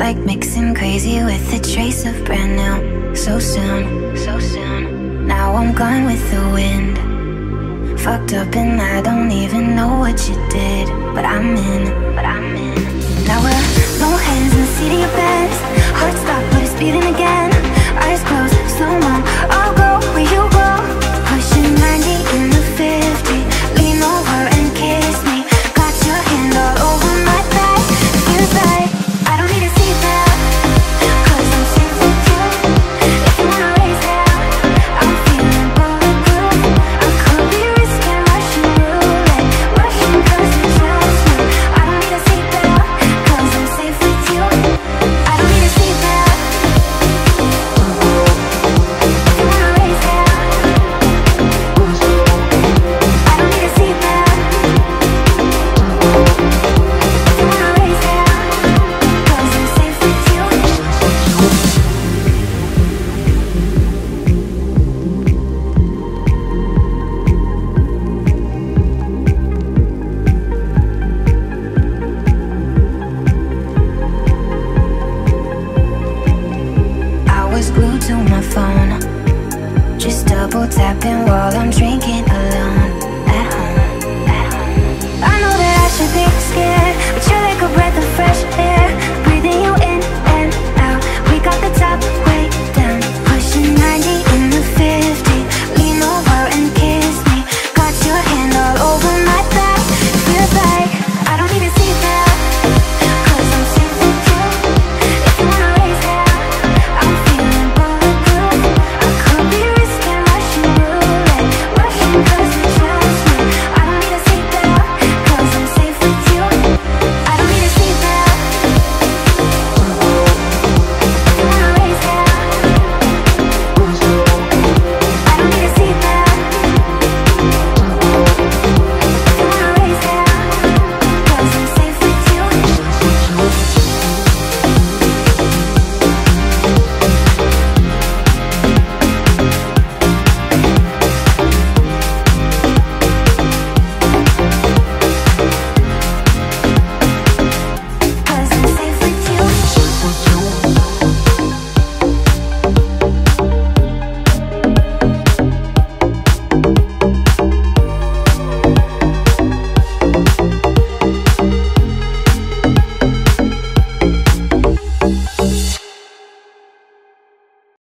like mixing crazy with a trace of brand new. So soon, so soon. Now I'm gone with the wind. Fucked up and I don't even know what you did, but I'm in, but I'm in. Now we're both hands in the seat of your bed. Heart stop, but it's beating again. Eyes closed, slow mo. I'll go where you go. Pushing 90 in the 50. Lean over and kiss me. Got your hand all over my back. It feels like I don't need a seatbelt, 'cause I'm safe with you. If you wanna race hell, I'm feeling bulletproof. I could be risking Russian roulette, rushing 'cause you trust me. I don't need a seatbelt, 'cause I'm safe with you. I don't need a seatbelt. If you wanna race hell, I don't need a seatbelt. If you wanna race hell, 'cause I'm safe with you. I was glued to my phone, just double tapping while I'm dreaming.